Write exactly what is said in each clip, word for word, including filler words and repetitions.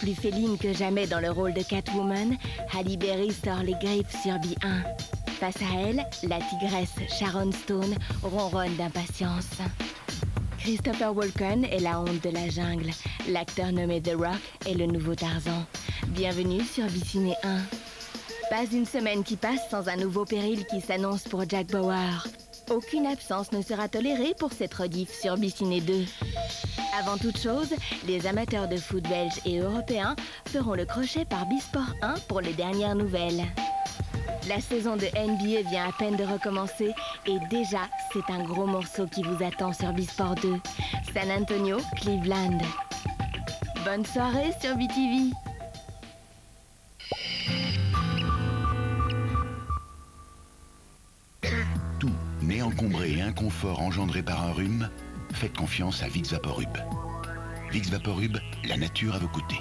Plus féline que jamais dans le rôle de Catwoman, Halle Berry sort les griffes sur B un. Face à elle, la tigresse Sharon Stone ronronne d'impatience. Christopher Walken est la honte de la jungle. L'acteur nommé The Rock est le nouveau Tarzan. Bienvenue sur B-Ciné un. Pas une semaine qui passe sans un nouveau péril qui s'annonce pour Jack Bauer. Aucune absence ne sera tolérée pour cette rediff sur B-Ciné deux. Avant toute chose, les amateurs de foot belges et européens feront le crochet par B-Sport un pour les dernières nouvelles. La saison de N B A vient à peine de recommencer et déjà, c'est un gros morceau qui vous attend sur B-Sport deux. San Antonio, Cleveland. Bonne soirée sur B T V. Tout nez encombré et inconfort engendré par un rhume, faites confiance à Vicks Vaporub. Vicks Vaporub, la nature à vos côtés.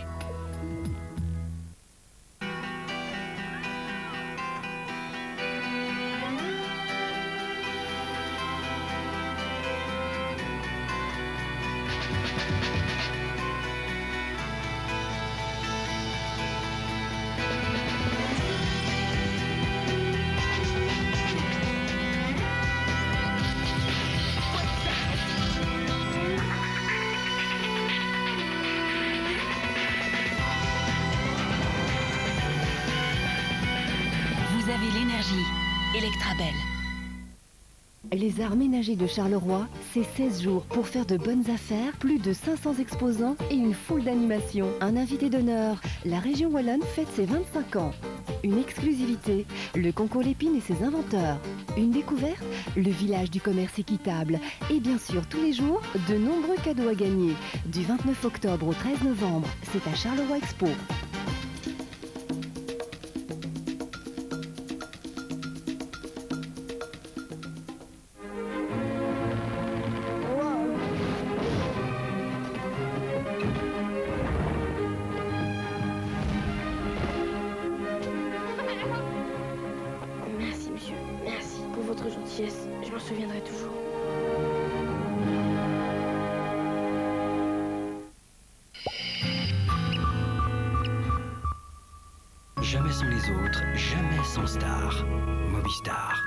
Vous avez l'énergie. Electrabel. Les arts ménagers de Charleroi, c'est seize jours pour faire de bonnes affaires, plus de cinq cents exposants et une foule d'animations. Un invité d'honneur, la région Wallonne fête ses vingt-cinq ans. Une exclusivité, le concours Lépine et ses inventeurs. Une découverte, le village du commerce équitable. Et bien sûr, tous les jours, de nombreux cadeaux à gagner. Du vingt-neuf octobre au treize novembre, c'est à Charleroi Expo. Merci, monsieur. Merci pour votre gentillesse. Je m'en souviendrai toujours. Jamais sans les autres, jamais sans Star. Mobistar.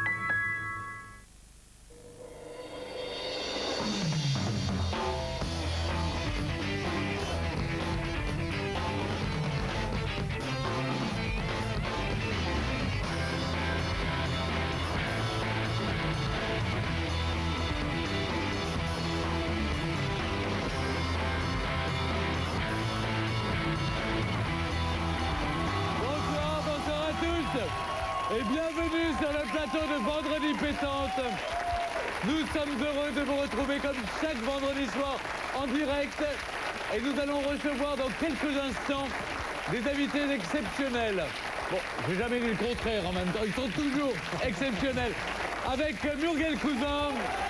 Et bienvenue sur le plateau de Vendredi Pétante. Nous sommes heureux de vous retrouver comme chaque vendredi soir en direct. Et nous allons recevoir dans quelques instants des invités exceptionnels. Bon, j'ai jamais dit le contraire en même temps, ils sont toujours exceptionnels. Avec Muriel Cousin,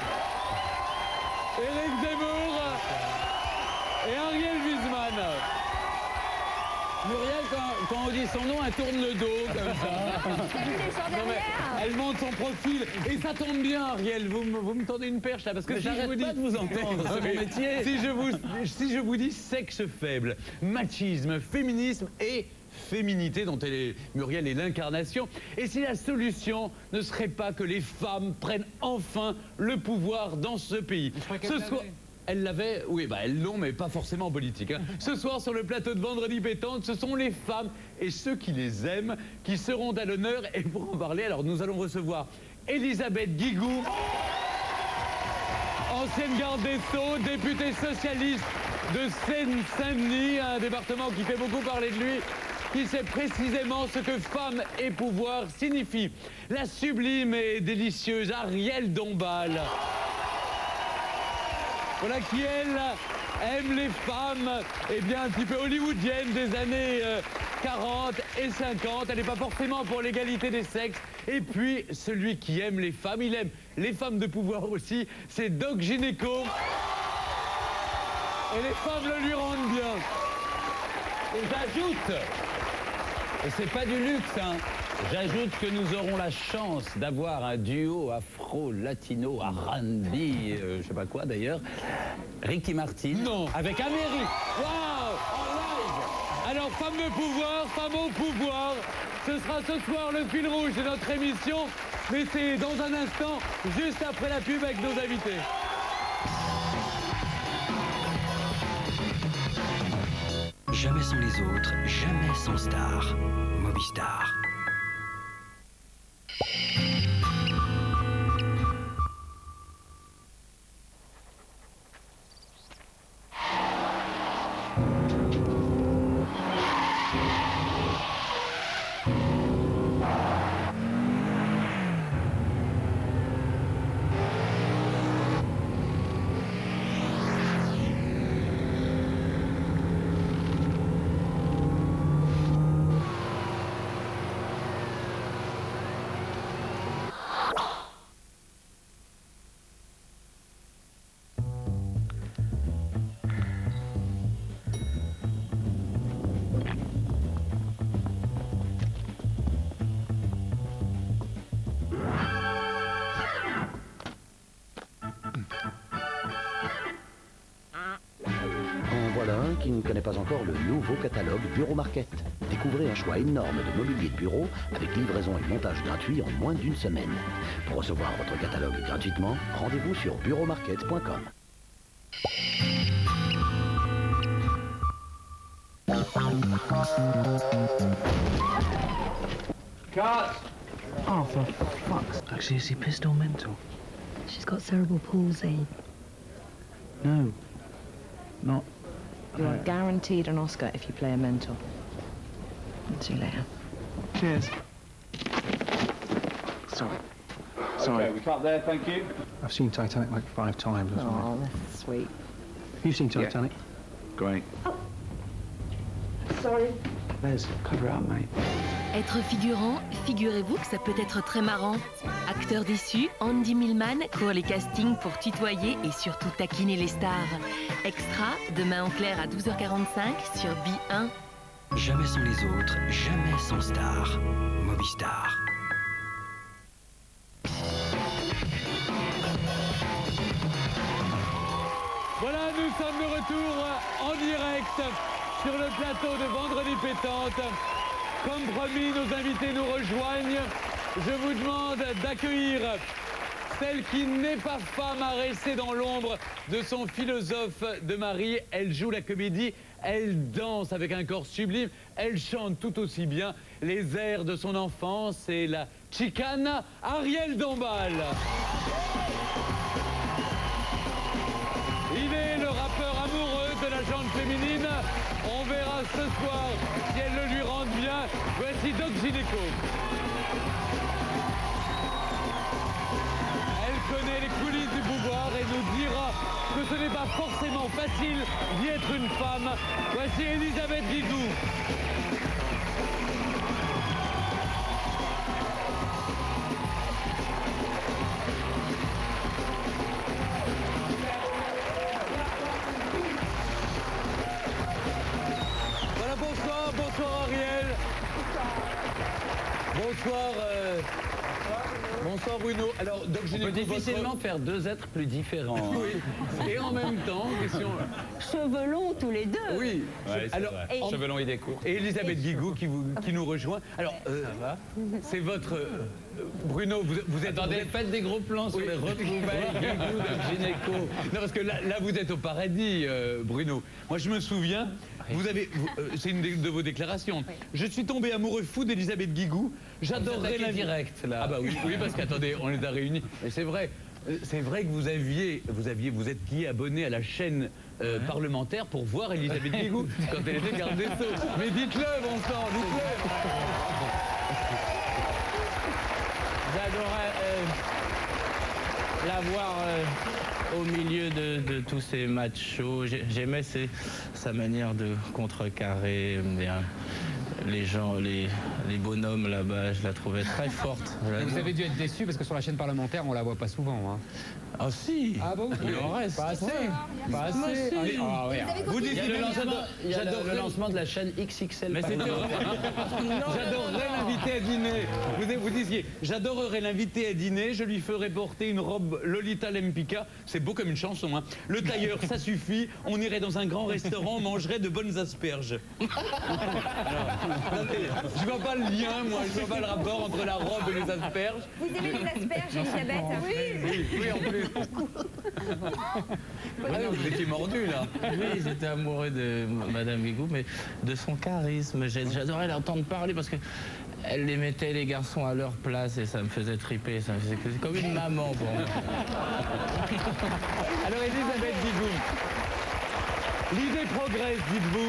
Éric Zemmour et Ariel Wiesman. Muriel, quand, quand on dit son nom, elle tourne le dos comme ça. Non, mais elle monte son profil. Et ça tombe bien, Ariel. Vous, me- vous me tendez une perche là. Parce que Mais si je j'arrête vous dis. pas de vous entendre, c'est mon métier. Si je, vous, si je vous dis sexe faible, machisme, féminisme et féminité, dont elle est, Muriel est l'incarnation, et si la solution ne serait pas que les femmes prennent enfin le pouvoir dans ce pays. Ce soir. Elle l'avait, oui, bah elles l'ont, mais pas forcément en politique. Hein. Ce soir, sur le plateau de Vendredi Pétante, ce sont les femmes et ceux qui les aiment qui seront à l'honneur. Et pour en parler, alors nous allons recevoir Elisabeth Guigou, ancienne garde des Sceaux, députée socialiste de Seine-Saint-Denis, un département qui fait beaucoup parler de lui, qui sait précisément ce que femme et pouvoir signifie. La sublime et délicieuse Ariel Dombal. Voilà qui, elle, aime les femmes, eh bien, un petit peu hollywoodiennes des années euh, quarante et cinquante. Elle n'est pas forcément pour l'égalité des sexes. Et puis, celui qui aime les femmes, il aime les femmes de pouvoir aussi, c'est Doc Gynéco. Et les femmes le lui rendent bien. Et j'ajoute, et c'est pas du luxe, hein, j'ajoute que nous aurons la chance d'avoir un duo afro-latino, R and B, euh, je sais pas quoi d'ailleurs, Ricky Martin. Non. Avec Amérique. Waouh! En live. Alors, femme de pouvoir, femme au pouvoir, ce sera ce soir le fil rouge de notre émission, mais c'est dans un instant, juste après la pub avec nos invités. Jamais sans les autres, jamais sans Star. Mobistar. Qui ne connaît pas encore le nouveau catalogue Bureau Market. Découvrez un choix énorme de mobilier de bureau avec livraison et montage gratuit en moins d'une semaine. Pour recevoir votre catalogue gratuitement, rendez-vous sur bureau market point com. Cut! Oh, for fuck's sake. Actually, is he pissed or mental? She's got cerebral palsy. No. Not... You are guaranteed an Oscar if you play a mentor. See you later. Cheers. Sorry. Sorry. Okay, we cut there, thank you. I've seen Titanic like five times. Or something. Oh, that's sweet. You've seen Titanic? Yeah. Great. Oh. Sorry. Les, cover it up, mate. Être figurant, figurez-vous que ça peut être très marrant. Acteur déçu, Andy Millman court les castings pour tutoyer et surtout taquiner les stars. Extra, demain en clair à douze heures quarante-cinq sur B un. Jamais sans les autres, jamais sans Star. Mobistar. Voilà, nous sommes de retour en direct sur le plateau de Vendredi Pétante. Comme promis, nos invités nous rejoignent. Je vous demande d'accueillir celle qui n'est pas femme à rester dans l'ombre de son philosophe de mari. Elle joue la comédie, elle danse avec un corps sublime, elle chante tout aussi bien les airs de son enfance. C'est la Chicane Ariel Dombal. Il est le rappeur amoureux de la gente féminine. On verra ce soir si elle le lui rend bien. Voici Doc Gineco. Elle connaît les coulisses du pouvoir et nous dira que ce n'est pas forcément facile d'y être une femme. Voici Elisabeth Guigou. Bonsoir Ariel. Bonsoir. Euh... Bonsoir Bruno. Alors, donc je On peut difficilement votre... faire deux êtres plus différents. Hein. Oui. Et en même temps, question. Cheveux longs tous les deux. Oui. Ouais, alors, et... cheveux longs et des courts. Et Elisabeth Guigou qui, vous, qui nous rejoint. Alors, euh, ça va. C'est votre euh, Bruno. Vous, vous êtes. Attendez, vous êtes... faites des gros plans sur oui. les retrouvailles Guigou de Gynéco. Non, parce que là, là, vous êtes au paradis, euh, Bruno. Moi, je me souviens. Vous avez, vous, euh, c'est une de, de vos déclarations. Oui. Je suis tombé amoureux fou d'Elisabeth Guigou. J'adorerais la direct là. Ah bah oui, oui parce qu'attendez, on les a réunis. Mais c'est vrai, c'est vrai que vous aviez, vous aviez, vous êtes qui abonné à la chaîne euh, ouais. parlementaire pour voir Elisabeth Guigou quand elle était garde des Sceaux. Mais dites-le, bon sang, dites-le. J'adorais euh, la voir. Euh... Au milieu de, de tous ces matchs chauds, j'aimais sa manière de contrecarrer bien, les gens, les, les bonhommes là-bas, je la trouvais très forte. Vous avez dû être déçu parce que sur la chaîne parlementaire, on la voit pas souvent. Hein. Ah si. Ah bon? Il en reste. Pas assez. Pas assez. Allez, ah, ouais. Vous dites Il y a, le lancement, il y a j'adore le, le lancement de la chaîne X X L. Mais c'était j'adorerais l'inviter à dîner. Vous, vous disiez, j'adorerais l'inviter à dîner, je lui ferais porter une robe Lolita Lempicka. C'est beau comme une chanson, hein. Le tailleur, ça suffit. On irait dans un grand restaurant, on mangerait de bonnes asperges. Alors, je vois pas le lien, moi, je vois pas le rapport entre la robe et les asperges. Vous aimez les asperges, Elisabeth? Oui, oui, oui, en plus. Ah non, vous étiez mordu là. Oui, j'étais amoureux de Madame Guigou, mais de son charisme. J'adorais l'entendre parler parce que elle les mettait les garçons à leur place et ça me faisait triper. Ça me faisait comme une maman pour moi. Alors Elisabeth Guigou, l'idée progresse, dites-vous.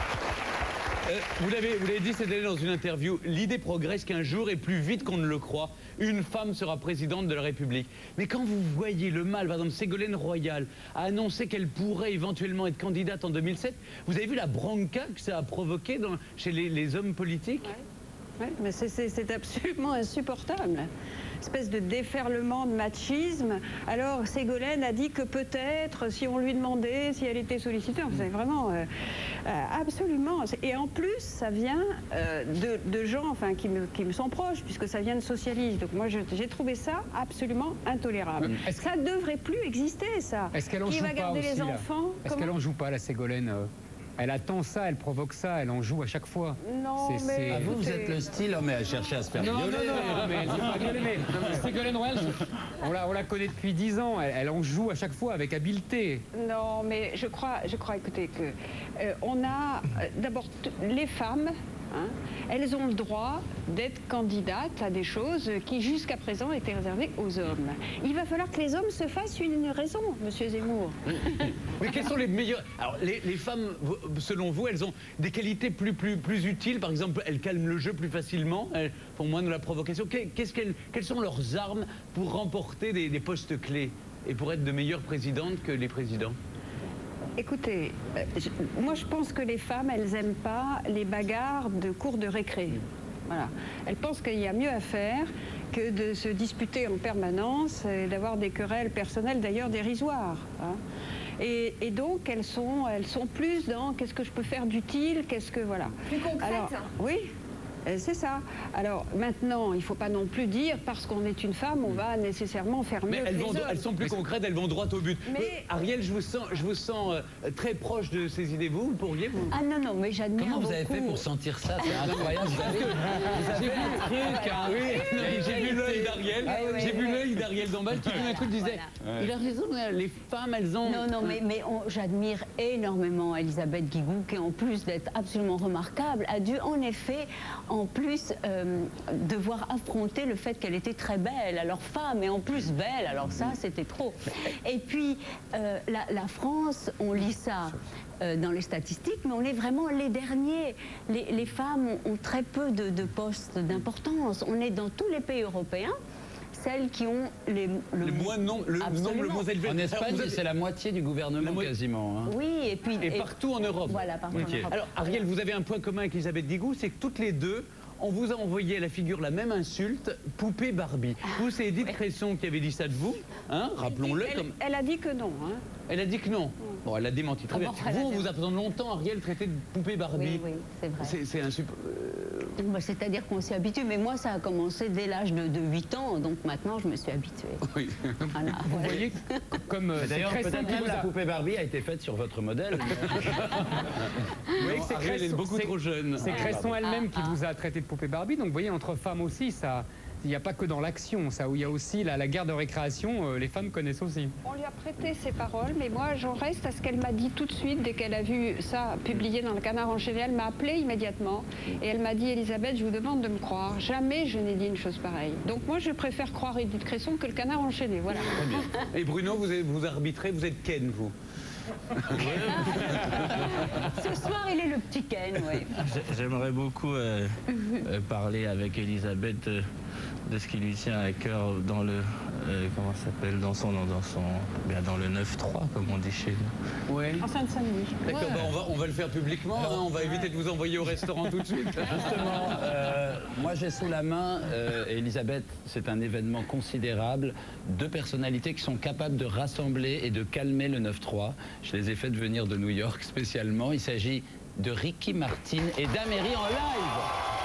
Euh, vous l'avez dit cette année dans une interview, l'idée progresse qu'un jour, et plus vite qu'on ne le croit, une femme sera présidente de la République. Mais quand vous voyez le mal, par exemple, Ségolène Royal a annoncé qu'elle pourrait éventuellement être candidate en deux mille sept, vous avez vu la bronca que ça a provoqué dans, chez les, les hommes politiques? Oui, mais c'est absolument insupportable. Espèce de déferlement de machisme. Alors Ségolène a dit que peut-être, si on lui demandait, si elle était sollicitée, c'est vraiment euh, euh, absolument. Et en plus, ça vient euh, de, de gens, enfin, qui me, qui me sont proches, puisque ça vient de socialistes. Donc moi, j'ai trouvé ça absolument intolérable. Ça ne devrait plus exister, ça. Est-ce qu'elle en qui joue va pas garder aussi, les enfants? Est-ce qu'elle en joue pas, la Ségolène? euh Elle attend ça, elle provoque ça, elle en joue à chaque fois. Non, mais... Ah, vous, vous êtes le style, mais à chercher à se faire non, violer. Non, non, non, mais c'est pas violer, mais Ségolène Royal, on la, on la connaît depuis dix ans, elle, elle en joue à chaque fois avec habileté. Non, mais je crois, je crois écoutez, que euh, on a, euh, d'abord, les femmes, hein, elles ont le droit d'être candidates à des choses qui, jusqu'à présent, étaient réservées aux hommes. Il va falloir que les hommes se fassent une raison, monsieur Zemmour. Mais quels sont les meilleurs... Alors, les, les femmes, selon vous, elles ont des qualités plus, plus, plus utiles. Par exemple, elles calment le jeu plus facilement, elles font moins de la provocation. Qu'est-ce qu'elles, quelles sont leurs armes pour remporter des, des postes clés et pour être de meilleures présidentes que les présidents? Écoutez, euh, je, moi je pense que les femmes, elles n'aiment pas les bagarres de cours de récré. Voilà. Elles pensent qu'il y a mieux à faire que de se disputer en permanence et d'avoir des querelles personnelles, d'ailleurs dérisoires. Hein. Et, et donc elles sont, elles sont plus dans qu'est-ce que je peux faire d'utile, qu'est-ce que voilà. Plus concrète. Alors, oui. C'est ça. Alors maintenant, il ne faut pas non plus dire parce qu'on est une femme, on va nécessairement faire mieux. Mais elles, que vont, les hommes. elles sont plus concrètes, elles vont droit au but. Mais... Mais Ariel, je vous sens, je vous sens euh, très proche de ces idées. Vous, vous pourriez vous... Ah non, non, mais j'admire Comment beaucoup. vous avez fait pour sentir ça? C'est incroyable. Vous avez, vous avez un truc. Hein. Oui, j'ai vu l'œil d'Ariel. Ah, oui, j'ai oui, vu oui. l'œil d'Ariel Dombal qui tout d'un coup disait Voilà. il a raison, les femmes, elles ont... Non, non, mais, mais on- j'admire énormément Elisabeth Guigou, qui en plus d'être absolument remarquable, a dû en effet, en plus, euh, devoir affronter le fait qu'elle était très belle, alors femme, et en plus belle, alors ça, c'était trop. Et puis, euh, la, la France, on lit ça euh, dans les statistiques, mais on est vraiment les derniers. Les, les femmes ont, ont très peu de, de postes d'importance. On est dans tous les pays européens, celles qui ont les, le, Le moins nombre, le nombre le moins élevé. En Espagne, Alors, vous avez- c'est la moitié du gouvernement La mo- quasiment. Hein. Oui, et puis... Et partout en Europe. Voilà, partout Ok. en Europe. Alors, Ariel, vous avez un point commun avec Elisabeth Guigou, c'est que toutes les deux, on vous a envoyé à la figure la même insulte, poupée Barbie. Vous, c'est Edith Cresson qui avait dit ça de vous, hein, rappelons-le. Elle, Comme... elle a dit que non. Hein. Elle a dit que non. Bon, elle a démenti. Très Ah bien. bon, elle a Vous, on démenti. vous a pendant longtemps, Ariel, traité de poupée Barbie. Oui, oui, c'est vrai. C'est c'est un super... Bah, c'est-à-dire qu'on s'y habitue, mais moi ça a commencé dès l'âge de, de huit ans, donc maintenant je me suis habituée. Oui. Voilà. Vous voyez comme euh, c'est D'ailleurs, Cresson peut-être qui même vous la a... poupée Barbie a été faite sur votre modèle. Vous voyez que c'est Ariel est Cresson- beaucoup c'est- trop jeune. C'est Ah, Cresson pardon. elle-même qui Ah, vous a traité de poupée Barbie, donc vous voyez, entre femmes aussi, ça... Il n'y a pas que dans l'action, ça, où il y a aussi la, la guerre de récréation, euh, les femmes connaissent aussi. On lui a prêté ses paroles, mais moi j'en reste à ce qu'elle m'a dit tout de suite, dès qu'elle a vu ça publié dans le Canard enchaîné. Elle m'a appelé immédiatement et elle m'a dit: Elisabeth, je vous demande de me croire. Jamais je n'ai dit une chose pareille. Donc moi je préfère croire Edith Cresson que le Canard enchaîné. Voilà. Très bien. Et Bruno, vous, avez- vous arbitrez, vous êtes Ken, vous. Ce soir il est le petit Ken, oui. J'ai- J'aimerais beaucoup euh, euh, parler avec Elisabeth euh, de ce qui lui tient à cœur dans le euh, comment ça s'appelle dans son dans son bien dans le neuf trois comme on dit chez nous. Ouais. En Seine-Saint-Denis. D'accord, bah, on, va, on va le faire publiquement, hein, on va éviter de vous envoyer au restaurant tout de suite. Justement, euh, moi j'ai sous la main, euh, Elisabeth, c'est un événement considérable, deux personnalités qui sont capables de rassembler et de calmer le neuf trois. Je les ai faites venir de New York spécialement. Il s'agit de Ricky Martin et d'Améry en live.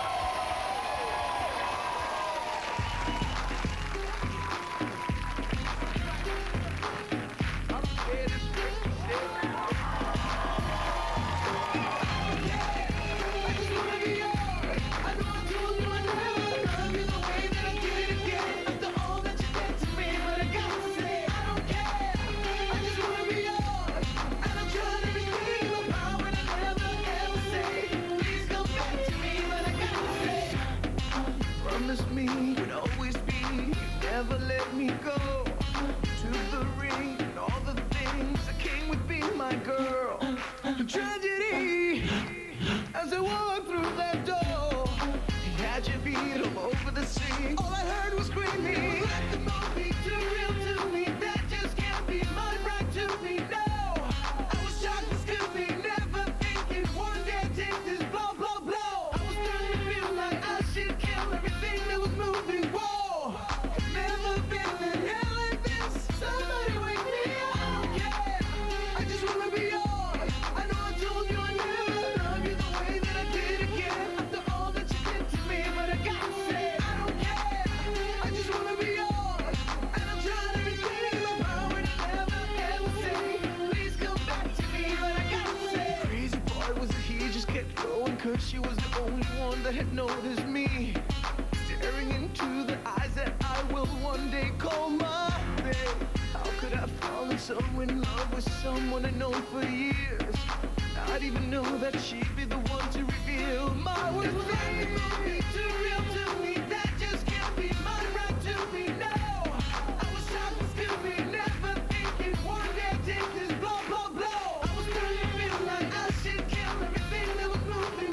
She was the only one that had noticed me, staring into the eyes that I will one day call my babe. How could I fall so in love with someone I'd known for years? I'd even know that she'd be the one to reveal my words. That could be too real to me, that just can't be my right to be. No, I was shocked this could be, never thinking one day take this blow, blow, blow. I was starting to feel like I should kill everything that was moving.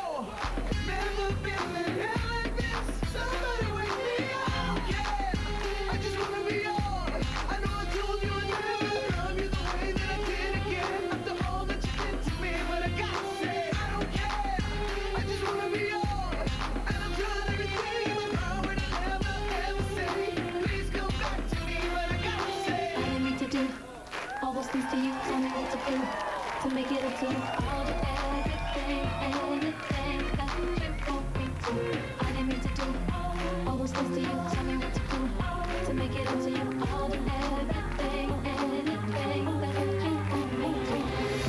To you, tell me what to do to make it into all the everything, anything that you want me to. I didn't mean to do all those things to you. Tell me what to do to make it into you. All the everything, anything that you want me to.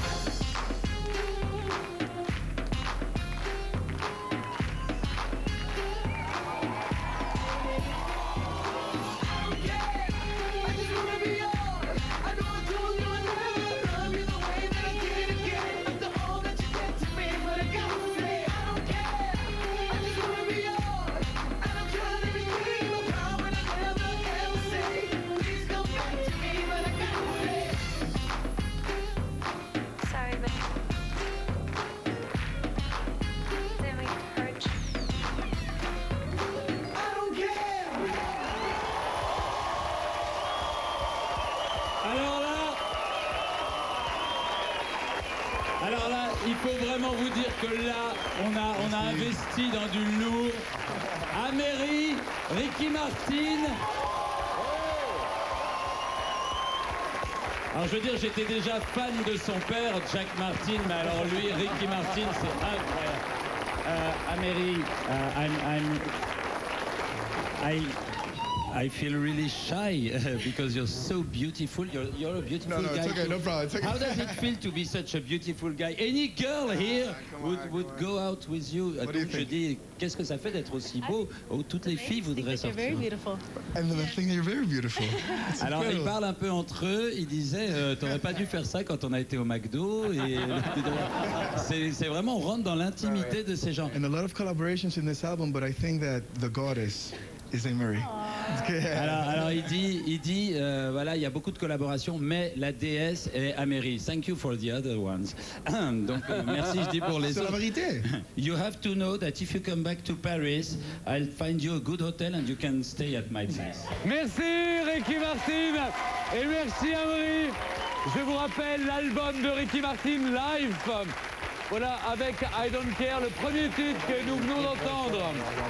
Alors là, il faut vraiment vous dire que là, on a, on a investi dans du lourd. Améry, Ricky Martin. Alors je veux dire, j'étais déjà fan de son père, Jack Martin, mais alors lui, Ricky Martin, c'est incroyable. Uh, Améry, uh, I'm, I'm, I, I feel really shy uh, because you're so beautiful. You're, you're a beautiful no, no, guy. It's okay, too. no problem. It's okay. How does it feel to be such a beautiful guy? Any girl here would, would go out with you. What do you Donc je think? dis, qu'est-ce que ça fait d'être aussi beau? Oh, toutes les filles voudraient sortir. Very beautiful. And then I think you're very beautiful. It's Alors ils incredible. parlent un peu entre eux. Ils disaient, euh, t'aurais pas dû faire ça quand on a été au McDo. Et c'est c'est vraiment, on rentre dans l'intimité de ces gens. And a lot of collaborations in this album, but I think that the goddess is Améry. Alors, alors il dit, il dit euh, voilà, il y a beaucoup de collaborations, mais la déesse est Améry. Thank you for the other ones. Donc euh, merci, je dis pour les C'est la autres. vérité. You have to know that if you come back to Paris, I'll find you a good hotel and you can stay at my place. Merci Ricky Martin et merci Améry. Je vous rappelle l'album de Ricky Martin live Voilà, avec I Don't Care, le premier titre que nous venons d'entendre.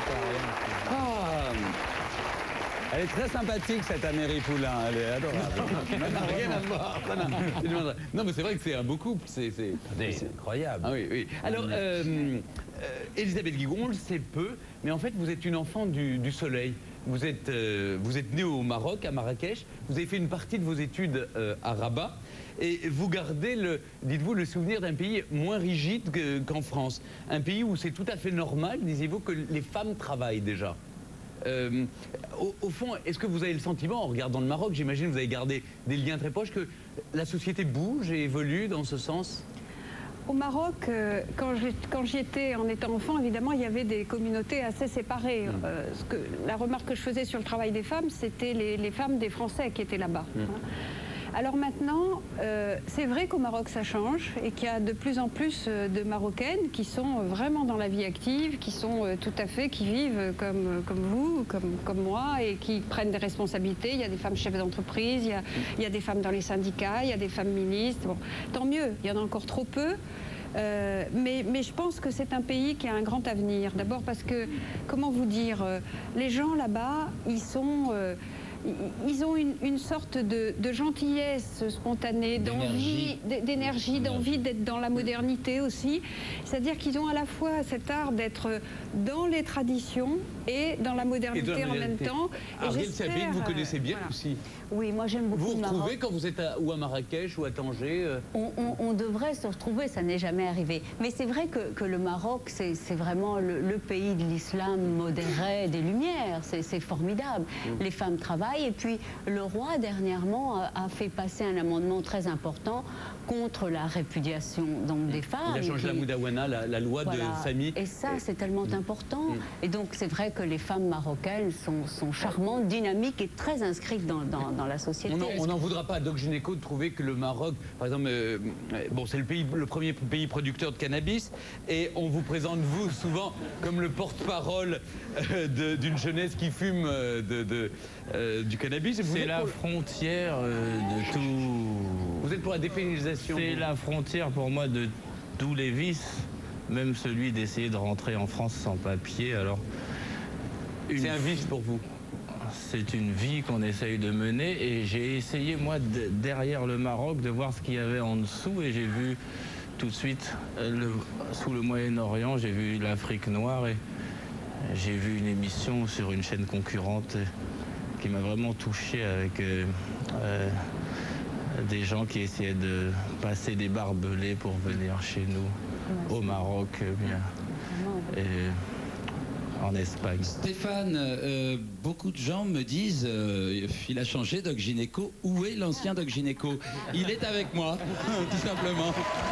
Ah. Elle est très sympathique, cette Amélie Poulain. Elle est adorable. Ça n'a rien à voir. Ça n'a- Non, mais c'est vrai que c'est un beau couple. C'est c'est- C'est incroyable. Ah oui, oui. Alors, euh, euh, Elisabeth Guigou, on le sait peu, mais en fait, vous êtes une enfant du, du soleil. Vous êtes, euh, vous êtes née au Maroc, à Marrakech. Vous avez fait une partie de vos études euh, à Rabat. Et vous gardez, le, dites-vous, le souvenir d'un pays moins rigide que- qu'en France. Un pays où c'est tout à fait normal, disiez-vous, que les femmes travaillent déjà. Euh, au, au fond, est-ce que vous avez le sentiment, en regardant le Maroc, j'imagine que vous avez gardé des liens très proches, que la société bouge et évolue dans ce sens ? Au Maroc, euh, quand j'y- quand j'y étais en étant enfant, évidemment, il y avait des communautés assez séparées. Mmh. Euh, ce que, la remarque que je faisais sur le travail des femmes, c'était les, les femmes des Français qui étaient là-bas. Mmh. Hein. Alors maintenant, euh, c'est vrai qu'au Maroc ça change et qu'il y a de plus en plus euh, de Marocaines qui sont euh, vraiment dans la vie active, qui sont euh, tout à fait, qui vivent comme, euh, comme vous, comme, comme moi et qui prennent des responsabilités. Il y a des femmes chefs d'entreprise, il y a, il y a des femmes dans les syndicats, il y a des femmes ministres. Bon, tant mieux, il y en a encore trop peu. Euh, mais, mais je pense que c'est un pays qui a un grand avenir. D'abord parce que, comment vous dire, euh, les gens là-bas, ils sont... euh, ils ont une, une sorte de, de gentillesse spontanée, d'envie, d'énergie, d'envie d'être dans la modernité aussi. C'est-à-dire qu'ils ont à la fois cet art d'être dans les traditions et dans la modernité, Et dans la en même modernité. temps. Et Ariel j'espère, Sabine, vous euh, connaissez bien voilà. aussi. Oui, moi j'aime beaucoup Vous vous le Maroc. retrouvez quand vous êtes à, ou à Marrakech ou à Tanger euh, On, on- on devrait se retrouver, ça n'est jamais arrivé. Mais c'est vrai que, que le Maroc, c'est c'est vraiment le, le pays de l'islam modéré des Lumières. C'est c'est formidable. Mm. Les femmes travaillent. Et puis, le roi, dernièrement, a, a fait passer un amendement très important contre la répudiation donc, des femmes. Il a changé la qui- Moudawana, la, la loi Voilà. de famille. Et ça, c'est tellement important. Mm. Et donc, c'est vrai que les femmes marocaines sont, sont charmantes, dynamiques et très inscrites dans, dans- dans la société. On n'en voudra pas à Doc Gynéco de trouver que le Maroc, par exemple, euh, euh, bon, c'est le, pays- le premier pays producteur de cannabis, et on vous présente, vous, souvent, comme le porte-parole euh, de- d'une jeunesse qui fume euh, de, de, euh, du cannabis. Vous C'est êtes la pour- frontière euh, de tout... Vous êtes pour la dépénalisation. C'est vous la frontière pour moi de tous les vices, même celui d'essayer de rentrer en France sans papier. Alors, C'est un vice pour vous. C'est une vie qu'on essaye de mener et j'ai essayé, moi, de- derrière le Maroc, de voir ce qu'il y avait en dessous et j'ai vu tout de suite, euh, le- sous le Moyen-Orient, j'ai vu l'Afrique noire et j'ai vu une émission sur une chaîne concurrente euh, qui m'a vraiment touché avec euh, euh, des gens qui essayaient de passer des barbelés pour venir chez nous, au Maroc, euh, bien, et en Espagne. Stéphane, euh, beaucoup de gens me disent, euh, il a changé Doc Gynéco. Où est l'ancien Doc Gynéco? Il est avec moi, tout simplement.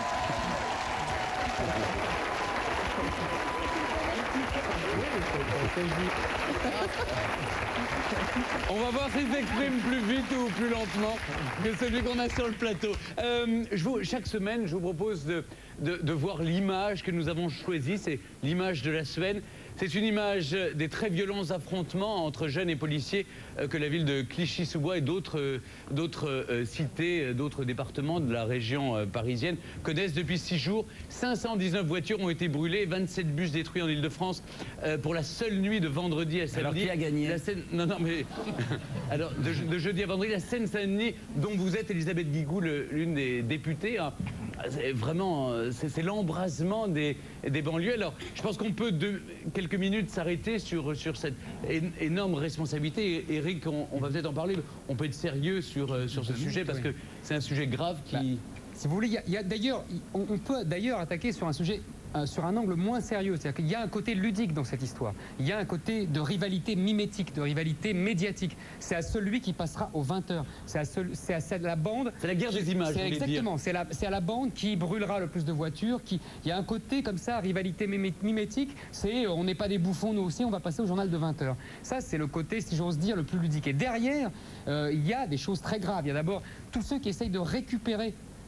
On va voir s'il s'exprime plus vite ou plus lentement que celui qu'on a sur le plateau. Euh, je vous, chaque semaine, je vous propose de, de, de voir l'image que nous avons choisie. C'est l'image de la semaine. C'est une image des très violents affrontements entre jeunes et policiers euh, que la ville de Clichy-sous-Bois et d'autres euh, d'autres euh, cités, euh, d'autres départements de la région euh, parisienne connaissent depuis six jours. cinq cent dix-neuf voitures ont été brûlées, vingt-sept bus détruits en Ile-de-France euh, pour la seule nuit de vendredi à samedi. Alors, qui a gagné? La Seine- Non, non, mais... Alors, de, de jeudi à vendredi, la Seine-Saint-Denis, dont vous êtes, Elisabeth Guigou, le- l'une des députées, hein, c'est vraiment, euh, c'est c'est l'embrasement des, des banlieues. Alors, je pense qu'on peut de, quelques minutes s'arrêter sur, sur cette é- énorme responsabilité. Et, Eric, on, on va peut-être en parler. On peut être sérieux sur, euh, sur ce sujet parce que c'est un sujet grave qui... Bah, si vous voulez, il y a- il y a d'ailleurs, on, on peut d'ailleurs attaquer sur un sujet, euh, sur un angle moins sérieux. C'est-à-dire qu'il y a un côté ludique dans cette histoire. Il y a un côté de rivalité mimétique, de rivalité médiatique. C'est à celui qui passera aux vingt heures. C'est à, seul- c'est à celle- la bande... C'est la guerre des images, C'est vous voulez dire. exactement. C'est la- c'est à la bande qui brûlera le plus de voitures. Qui, il y a un côté comme ça, rivalité mimé- mimétique. C'est euh, on n'est pas des bouffons, nous aussi, on va passer au journal de vingt heures. Ça, c'est le côté, si j'ose dire, le plus ludique. Et derrière, euh, il y a des choses très graves. Il y a d'abord tous ceux qui essayent de récupérer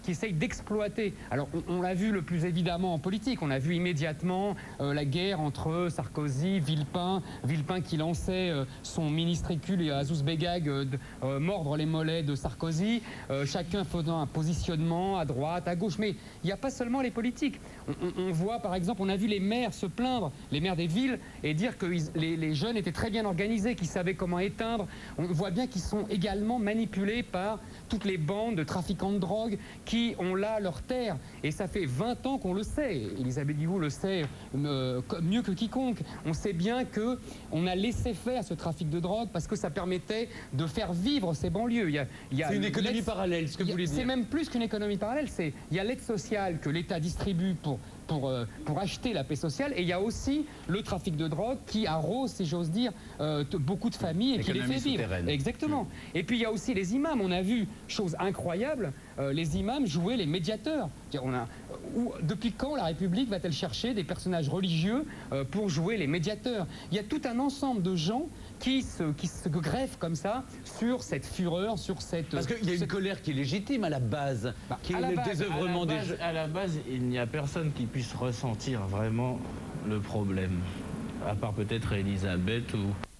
qui essayent d'exploiter. Alors on, on l'a vu le plus évidemment en politique, on a vu immédiatement euh, la guerre entre Sarkozy, Villepin, Villepin qui lançait euh, son ministre-écule et Azouz Begag euh, de, euh, mordre les mollets de Sarkozy, euh, chacun faisant un positionnement à droite, à gauche. Mais il n'y a pas seulement les politiques. On, on, on voit par exemple, on a vu les maires se plaindre, les maires des villes, et dire que ils, les, les jeunes étaient très bien organisés, qu'ils savaient comment éteindre. On voit bien qu'ils sont également manipulés par toutes les bandes de trafiquants de drogue qui ont là leur terre. Et ça fait vingt ans qu'on le sait. Elisabeth Guigou le sait euh, mieux que quiconque. On sait bien qu'on a laissé faire ce trafic de drogue parce que ça permettait de faire vivre ces banlieues. Il y a, il y a c'est une économie parallèle, ce que vous voulez dire. C'est même plus qu'une économie parallèle. C'est, il y a l'aide sociale que l'État distribue pour Pour, euh, pour acheter la paix sociale, et il y a aussi le trafic de drogue qui arrose, si j'ose dire, euh, beaucoup de familles et qui les fait vivre. Exactement. Mmh. Et puis il y a aussi les imams. On a vu, chose incroyable, euh, les imams jouer les médiateurs. On a, où, depuis quand la République va-t-elle chercher des personnages religieux euh, pour jouer les médiateurs? Il y a tout un ensemble de gens qui se, qui se greffent comme ça sur cette fureur, sur cette... Parce qu'il y a une cette... colère qui est légitime à la base, bah, qui est le base, désœuvrement des jeux. À la base, il n'y a personne qui puisse ressentir vraiment le problème, à part peut-être Elisabeth ou...